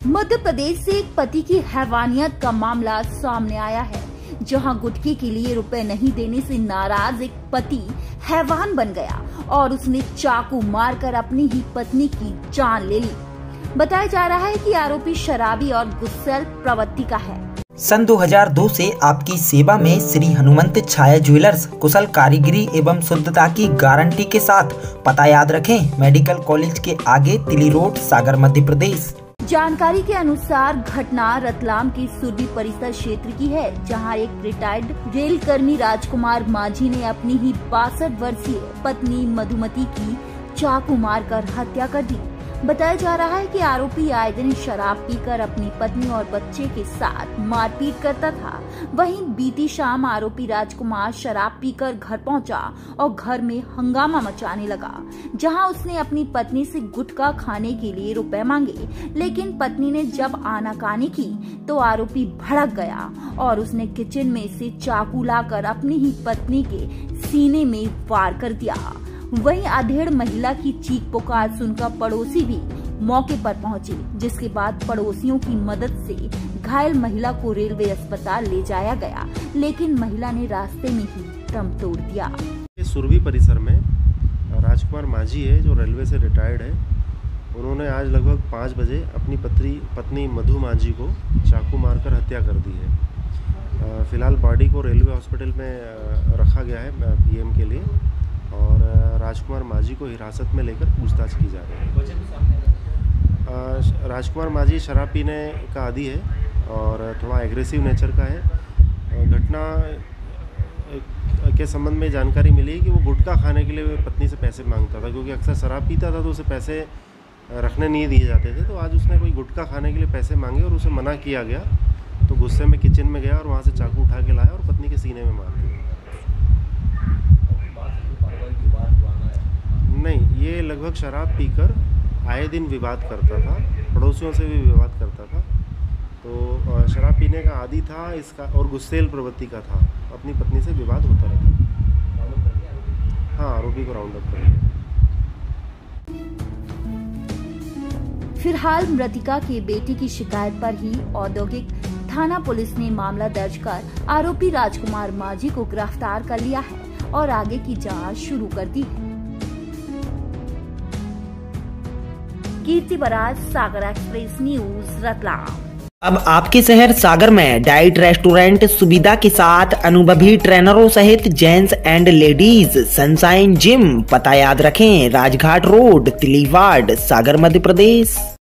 मध्य प्रदेश से एक पति की हैवानियत का मामला सामने आया है, जहां गुटखे के लिए रुपए नहीं देने से नाराज एक पति हैवान बन गया और उसने चाकू मारकर अपनी ही पत्नी की जान ले ली। बताया जा रहा है कि आरोपी शराबी और गुस्सैल प्रवृत्ति का है। सन 2002 से आपकी सेवा में श्री हनुमंत छाया ज्वेलर्स कुशल कारीगरी एवं शुद्धता की गारंटी के साथ। पता याद रखें, मेडिकल कॉलेज के आगे तिली रोड, सागर, मध्य प्रदेश। जानकारी के अनुसार घटना रतलाम के सुरभि परिसर क्षेत्र की है, जहां एक रिटायर्ड रेल कर्मी राजकुमार माझी ने अपनी ही 62 वर्षीय पत्नी मधुमती की चाकू मारकर हत्या कर दी। बताया जा रहा है कि आरोपी आए दिन शराब पीकर अपनी पत्नी और बच्चे के साथ मारपीट करता था। वहीं बीती शाम आरोपी राजकुमार शराब पीकर घर पहुंचा और घर में हंगामा मचाने लगा, जहां उसने अपनी पत्नी से गुटखा खाने के लिए रुपए मांगे, लेकिन पत्नी ने जब आनाकानी की तो आरोपी भड़क गया और उसने किचन में से चाकू लाकर अपनी ही पत्नी के सीने में वार कर दिया। वहीं अधेड़ महिला की चीख पुकार सुनकर पड़ोसी भी मौके पर पहुंचे, जिसके बाद पड़ोसियों की मदद से घायल महिला को रेलवे अस्पताल ले जाया गया, लेकिन महिला ने रास्ते में ही दम तोड़ दिया। सुरभि परिसर में राजकुमार माझी है, जो रेलवे से रिटायर्ड है। उन्होंने आज लगभग 5 बजे अपनी पत्नी मधु माझी को चाकू मारकर हत्या कर दी है। फिलहाल बॉडी को रेलवे हॉस्पिटल में रखा गया है पीएम के लिए, और राजकुमार माझी को हिरासत में लेकर पूछताछ की जा रही है। राजकुमार माझी शराब पीने का आदी है और थोड़ा एग्रेसिव नेचर का है। घटना के संबंध में जानकारी मिली है कि वो गुटखा खाने के लिए पत्नी से पैसे मांगता था, क्योंकि अक्सर शराब पीता था तो उसे पैसे रखने नहीं दिए जाते थे। तो आज उसने कोई गुटखा खाने के लिए पैसे मांगे और उसे मना किया गया, तो गुस्से में किचन में गया और वहाँ से चाकू उठा के लाया और पत्नी के सीने में मार दिया। नहीं, ये लगभग शराब पीकर आए दिन विवाद करता था, पड़ोसियों से भी विवाद करता था। तो शराब पीने का आदी था इसका और गुस्सेल प्रवृत्ति का था, अपनी पत्नी से विवाद होता रहता। हाँ, आरोपी को राउंड अप कर लिया। फिलहाल मृतिका के बेटे की शिकायत पर ही औद्योगिक थाना पुलिस ने मामला दर्ज कर आरोपी राजकुमार माझी को गिरफ्तार कर लिया है और आगे की जांच शुरू कर दी है। Kirti Baraj, Sagar express news, Ratlam. अब आपके शहर सागर में डाइट रेस्टोरेंट सुविधा के साथ अनुभवी ट्रेनरों सहित gents and ladies sunshine gym. पता याद रखें, राजघाट रोड, तिली वार्ड, सागर, मध्य प्रदेश।